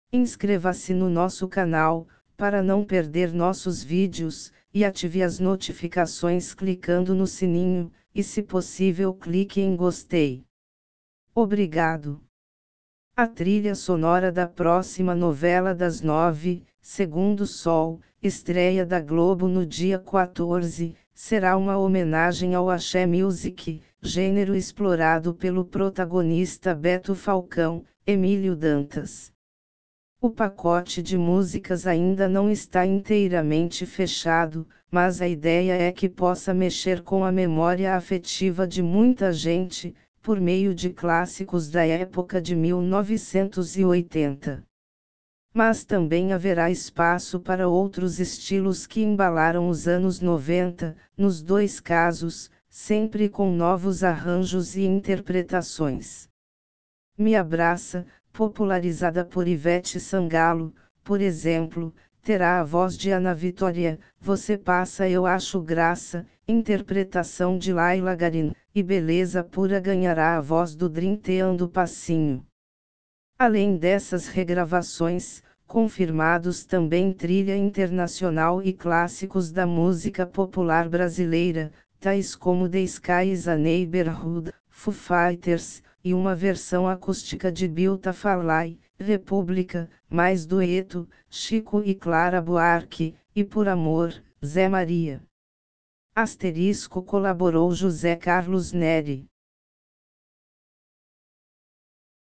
Inscreva-se no nosso canal, para não perder nossos vídeos, e ative as notificações clicando no sininho, e se possível clique em gostei. Obrigado. A trilha sonora da próxima novela das 9, Segundo Sol, estreia da Globo no dia 14, será uma homenagem ao Axé Music, gênero explorado pelo protagonista Beto Falcão, Emílio Dantas. O pacote de músicas ainda não está inteiramente fechado, mas a ideia é que possa mexer com a memória afetiva de muita gente, por meio de clássicos da época de 1980. Mas também haverá espaço para outros estilos que embalaram os anos 90, nos dois casos, sempre com novos arranjos e interpretações. Me Abraça, popularizada por Ivete Sangalo, por exemplo, terá a voz de Ana Vitória, Você Passa Eu Acho Graça, interpretação de Laila Garin, e Beleza Pura ganhará a voz do Drinteando Passinho. Além dessas regravações, confirmados também trilha internacional e clássicos da música popular brasileira, tais como The Sky is a Neighborhood, Foo Fighters, e uma versão acústica de Beautiful, República, mais dueto, Chico e Clara Buarque, e Por Amor, Zé Maria. Asterisco colaborou José Carlos Neri.